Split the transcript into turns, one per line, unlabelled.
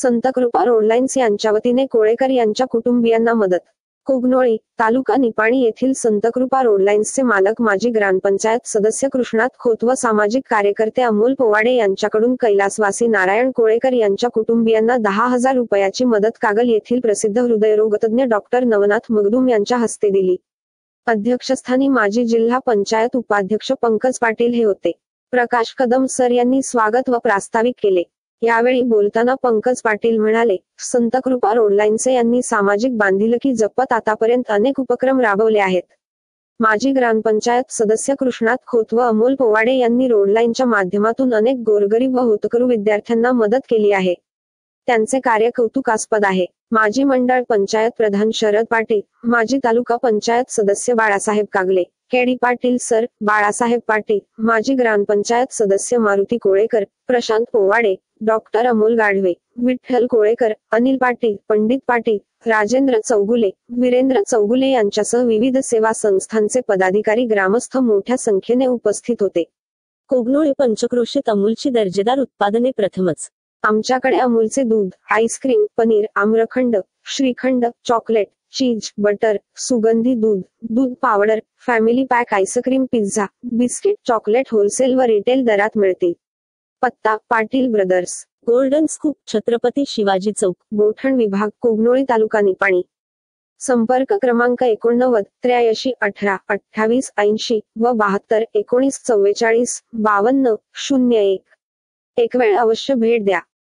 संतकृपा रोडलाईन्स यांच्या वतीने कोळेकर यांच्या कुटुंबियांना मदत. कोगनोळी, तालुका निपाणी येथील संतकृपा रोडलाईन्सचे मालक माजी ग्रामपंचायत सदस्य कृष्णात खोत व सामाजिक कार्यकर्ते अमोल पोवाडे यांच्याकडून कैलासवासी नारायण कोळेकर यांच्या कुटुंबियांना 10,000 रुपयाची मदत कागल येथील प्रसिद्ध हृदयरोगतज्ञ डॉक्टर नवनाथ मगदूम यांच्या हस्ते दिली. अध्यक्षस्थानी माजी जिल्हा पंचायत उपाध्यक्ष पंकज पाटील हे होते. प्रकाश कदम सर यांनी स्वागत व प्रास्ताविक केले. यावेळी बोलताना पंकज पाटील म्हणाले, संतकृपा रोडलाईन्स यांनी सामाजिक बांधिलकी जपत आतापर्यंत अनेक उपक्रम राबवले आहेत. माजी ग्रामपंचायत सदस्य कृष्णात खोत व अमोल पोवाडे यांनी रोडलाईनच्या माध्यमातून अनेक गोरगरीब व होतकरू विद्यार्थ्यांना मदत केली आहे. त्यांचे कार्य कौतुकास्पद आहे. माजी मंडळ पंचायत प्रधान शरद पाटील, माजी तालुका पंचायत सदस्य बाळासाहेब कागले, केडी पाटील सर, बाळासाहेब पाटील, माजी ग्रामपंचायत सदस्य मारुती कोळेकर, प्रशांत पोवाडे, डॉक्टर अमोल गाढवे, विठ्ठल कोळेकर, अनिल पाटील, पंडित पाटील, राजेंद्र चौगुले, वीरेंद्र चौगुले यांच्यासह विविध सेवा संस्थांचे पदाधिकारी ग्रामस्थ मोठ्या संख्येने उपस्थित होते.
कोगनोळी पंचक्रोशीत अमूलची दर्जेदार उत्पादने प्रथमच.
आमच्याकडे अमूलचे दूध, ice cream, paneer, amrakhand, shrikhand, chocolate, cheese, butter, सुगंधी दूध, दूध powder, family pack ice cream, pizza, biscuit, chocolate wholesale व रिटेल दरात मिळतील. पत्ता: Patil brothers,
golden scoop, Chhatrapati Shivaji Chowk,
गोठण विभाग, कोगनोळी तालुका निपाणी. संपर्क क्रमांक 89 83 18 28 80 व 72 19 44 52 01. एक वेळ अवश्य भेट द्या.